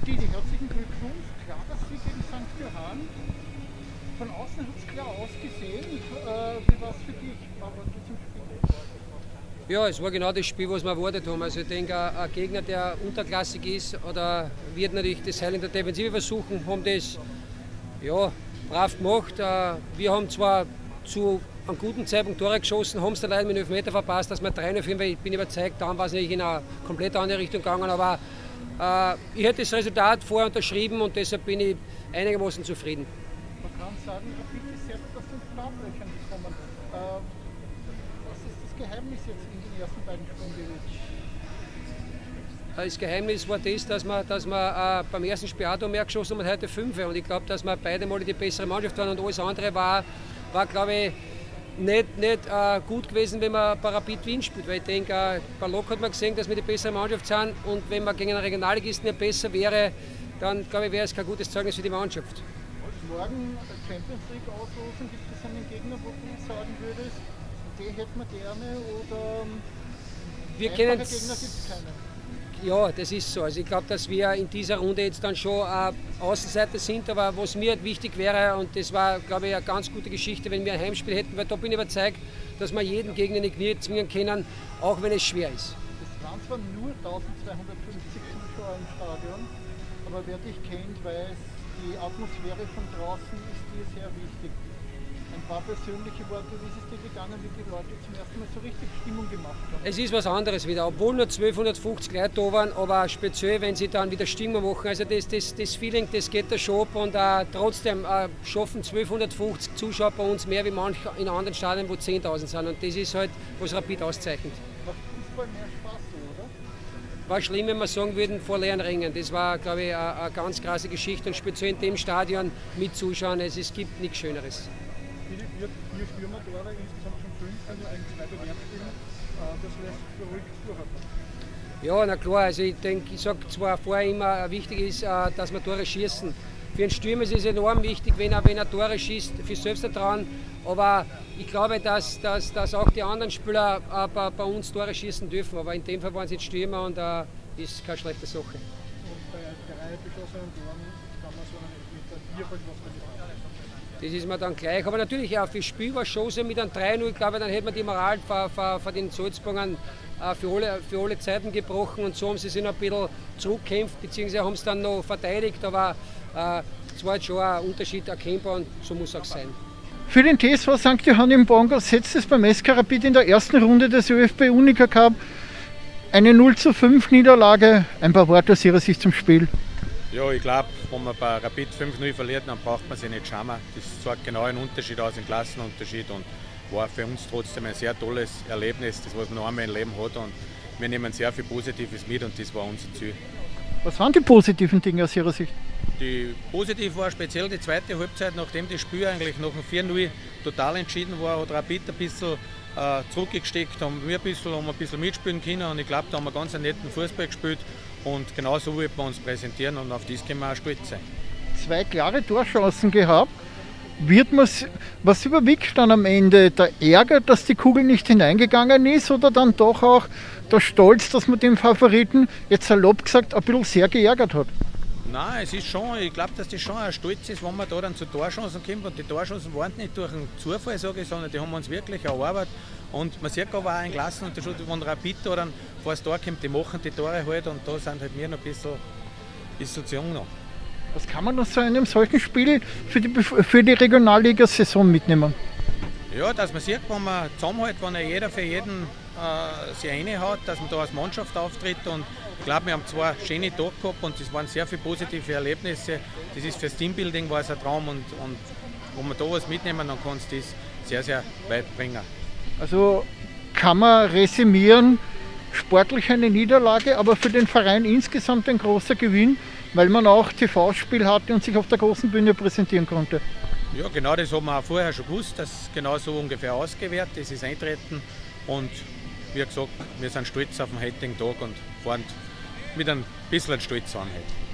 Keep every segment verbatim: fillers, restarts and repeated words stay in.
Didi, herzlichen Glückwunsch. Klarer Sieg gegen Sankt Johann. Von außen hat es klar ausgesehen. Äh, wie war es für dich? Was war zum Spiel? Ja, es war genau das Spiel, was wir erwartet haben. Also ich denke, ein Gegner, der unterklassig ist, oder wird natürlich das Heil in der Defensive versuchen, haben das ja, brav gemacht. Wir haben zwar zu einem guten Zeitpunkt Tore geschossen, haben es dann leider mit elf Meter verpasst, dass wir drei null führen, weil ich bin überzeugt, dann war es nicht in eine komplett andere Richtung gegangen. Aber äh, ich hätte das Resultat vorher unterschrieben und deshalb bin ich einigermaßen zufrieden. Man kann sagen, Rapid ist selbst aus den Startlöchern gekommen. Äh, was ist das Geheimnis jetzt in den ersten beiden Spielen gewesen? Das Geheimnis war das, dass wir, dass wir äh, beim ersten Spiel auch mehr geschossen haben und heute fünf. Und ich glaube, dass wir beide Mal die bessere Mannschaft waren und alles andere war, war glaube ich, nicht, nicht äh, gut gewesen, wenn man bei Rapid Wien spielt. Weil ich denke, äh, bei Lok hat man gesehen, dass wir die bessere Mannschaft sind und wenn man gegen einen Regionalligisten nicht besser wäre, dann glaube ich, wäre es kein gutes Zeugnis für die Mannschaft. Morgen Champions League auslosen, gibt es einen Gegner, wo du sagen würdest, den hätten wir gerne oder wir einfache können Gegner gibt es keine? Ja, das ist so. Also ich glaube, dass wir in dieser Runde jetzt dann schon äh, Außenseiter sind, aber was mir wichtig wäre, und das war, glaube ich, eine ganz gute Geschichte, wenn wir ein Heimspiel hätten, weil da bin ich überzeugt, dass wir jeden Gegner in die Knie zwingen können, auch wenn es schwer ist. Es waren zwar nur eintausendzweihundertfünfzig Zuschauer im Stadion, aber wer dich kennt, weiß, die Atmosphäre von draußen ist dir sehr wichtig. Ein paar persönliche Worte, wie ist es dir gegangen, wie die Leute zum ersten Mal so richtig Stimmung gemacht haben? Es ist was anderes wieder, obwohl nur zwölfhundertfünfzig Leute da waren, aber speziell, wenn sie dann wieder Stimmung machen, also das, das, das Feeling, das geht da schon ab und äh, trotzdem äh, schaffen zwölfhundertfünfzig Zuschauer bei uns mehr wie manche in anderen Stadien, wo zehntausend sind und das ist halt, was Rapid auszeichnet. Macht Fußball mehr Spaß so, oder? War schlimm, wenn wir sagen würden, vor leeren Rängen. Das war, glaube ich, eine, eine ganz krasse Geschichte und speziell in dem Stadion mit Zuschauern, es, es gibt nichts Schöneres. Vier, vier Stürmer-Tore, insgesamt schon fünf, wenn wir eigentlich zwei Bewerb spielen, das lässt beruhigt durchhalten. Ja, na klar, also ich denke, ich sage zwar vorher immer, wichtig ist, dass wir Tore schießen. Für einen Stürmer ist es enorm wichtig, wenn er, wenn er Tore schießt, für Selbstvertrauen. Aber ich glaube, dass, dass, dass auch die anderen Spieler bei, bei uns Tore schießen dürfen. Aber in dem Fall waren es jetzt Stürmer und das äh, ist keine schlechte Sache. Und bei drei beschossenen Toren kann man so einen Elfmeter vierfach was verlieren. Das ist mir dann gleich. Aber natürlich auch fürs Spiel war es schon so mit einem drei null, glaube ich, dann hätte man die Moral von, von, von den Salzburgern äh, für, alle, für alle Zeiten gebrochen und so haben sie sich noch ein bisschen zurückgekämpft, beziehungsweise haben es dann noch verteidigt, aber äh, es war jetzt schon ein Unterschied erkennbar und so muss es auch sein. Für den T S V Sankt Johann im Bongo setzt es beim S K Rapid in der ersten Runde des ÖFB Unica Cup eine null zu fünf Niederlage. Ein paar Worte aus Ihrer Sicht zum Spiel. Ja, ich glaube, wenn man bei Rapid fünf null verliert, dann braucht man sich nicht schauen. Das sagt genau einen Unterschied aus, einen Klassenunterschied und war für uns trotzdem ein sehr tolles Erlebnis, das was man noch einmal im Leben hat und wir nehmen sehr viel Positives mit und das war unser Ziel. Was waren die positiven Dinge aus Ihrer Sicht? Die positiv war speziell die zweite Halbzeit, nachdem das Spiel eigentlich nach dem vier null total entschieden war, hat Rapid ein bisschen äh, zurückgesteckt, haben wir ein bisschen, haben ein bisschen mitspielen können und ich glaube, da haben wir ganz einen netten Fußball gespielt. Und genau so wird man uns präsentieren und auf das können wir auch stolz sein. Zwei klare Torchancen gehabt. Wird man's, was überwiegt dann am Ende? Der Ärger, dass die Kugel nicht hineingegangen ist oder dann doch auch der Stolz, dass man den Favoriten, jetzt salopp gesagt, ein bisschen sehr geärgert hat? Nein, es ist schon, ich glaube, dass das schon ein Stolz ist, wenn man da dann zu Torchancen kommt. Und die Torchancen waren nicht durch einen Zufall, sage ich, sondern die haben wir uns wirklich erarbeitet. Und man sieht aber auch einen Klassenunterschied, wenn Rapid da dann vor das Tor kommt, die machen die Tore halt und da sind halt wir noch ein bisschen, bisschen zu jung noch. Was kann man aus so einem solchen Spiel für die, für die Regionalliga-Saison mitnehmen? Ja, dass man sieht, wenn man zusammenhält, wenn ja jeder für jeden äh, sich reinhaut, dass man da als Mannschaft auftritt. Und ich glaube, wir haben zwei schöne Tage gehabt und es waren sehr viele positive Erlebnisse. Das ist fürs Teambuilding war es ein Traum und, und wenn wir da was mitnehmen, dann kann es das sehr, sehr weit bringen. Also kann man resümieren, sportlich eine Niederlage, aber für den Verein insgesamt ein großer Gewinn, weil man auch T V-Spiel hatte und sich auf der großen Bühne präsentieren konnte. Ja, genau das haben wir auch vorher schon gewusst, dass genau so ungefähr ausgewählt, das ist eintreten und wie gesagt, wir sind stolz auf den heutigen Tag und fahren mit ein bisschen Stolz an.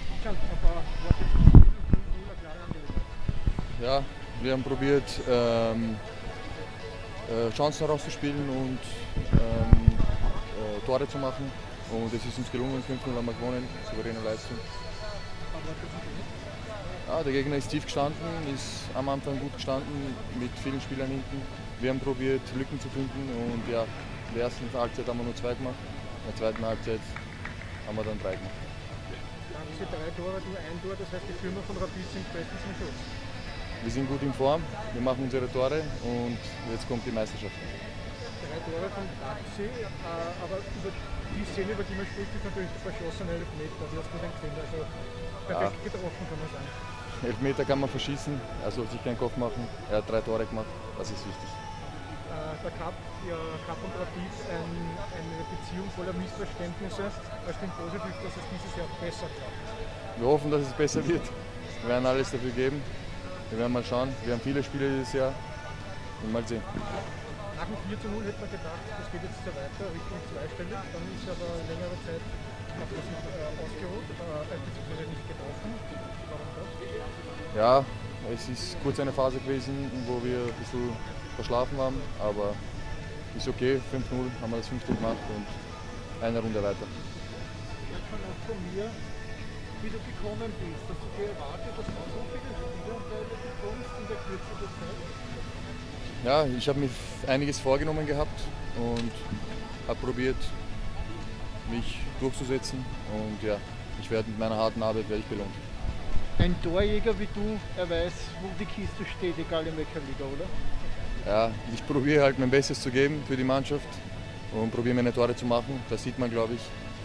Ja, wir haben probiert, ähm, äh, Chancen rauszuspielen und ähm, äh, Tore zu machen und es ist uns gelungen, fünf null haben wir gewonnen, souveräne Leistung. Worte zum Spiel? Ja, der Gegner ist tief gestanden, ist am Anfang gut gestanden, mit vielen Spielern hinten. Wir haben probiert, Lücken zu finden und ja, in der ersten Halbzeit haben wir nur zwei gemacht, in der zweiten Halbzeit haben wir dann drei gemacht. Diese drei Tore, du ein Tor, das heißt die Stürmer von Rapid sind bestens im Schuss. Wir sind gut in Form, wir machen unsere Tore und jetzt kommt die Meisterschaft. Drei Tore von Taxi, äh, aber über die Szene, über die man spricht, ist natürlich der verschossene Elfmeter. Wie hast du den gesehen? Also perfekt ja. getroffen, kann man sagen. Elfmeter kann man verschießen, also sich keinen Kopf machen. Er hat drei Tore gemacht, das ist wichtig. Äh, der Cup, ja, Cup und Rapid, ein, eine Beziehung voller Missverständnisse. Es klingt positiv, dass es dieses Jahr besser klappt. Wir hoffen, dass es besser wird. Wir werden alles dafür geben. Wir werden mal schauen. Wir haben viele Spiele dieses Jahr und mal sehen. Nach dem vier zu null hätte man gedacht, das geht jetzt so weiter Richtung zweistellig. Dann ist aber längere Zeit hat das nicht äh, ausgeruht, äh, beziehungsweise nicht getroffen. Warum das? Ja, es ist kurz eine Phase gewesen, wo wir ein bisschen verschlafen haben, aber ist okay. fünf null haben wir das fünfte gemacht und eine Runde weiter. Jetzt schon auch von mir, wie du gekommen bist, dass du dir erwartet, dass du so viele Spielanteile bekommst in der Kürze der Zeit. Ja, ich habe mir einiges vorgenommen gehabt und habe probiert, mich durchzusetzen und ja, ich werde mit meiner harten Arbeit werde ich belohnt. Ein Torjäger wie du, er weiß, wo die Kiste steht, egal in welcher Liga, oder? Ja, ich probiere halt mein Bestes zu geben für die Mannschaft und probiere meine Tore zu machen, das sieht man, glaube ich.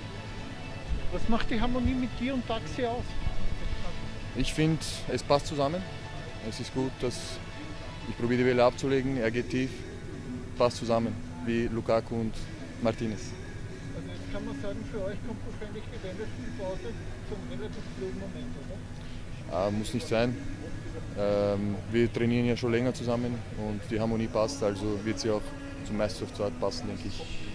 Was macht die Harmonie mit dir und Taxi aus? Ich finde, es passt zusammen. Es ist gut, dass ich probiere die Welle abzulegen, er geht tief, passt zusammen, wie Lukaku und Martinez. Also jetzt kann man sagen, für euch kommt wahrscheinlich die Länderspielpause zum relativ blöden Moment, oder? Ja, muss nicht sein. Ähm, wir trainieren ja schon länger zusammen und die Harmonie passt, also wird sie auch zum Meisterschaftsstart passen, denke ich.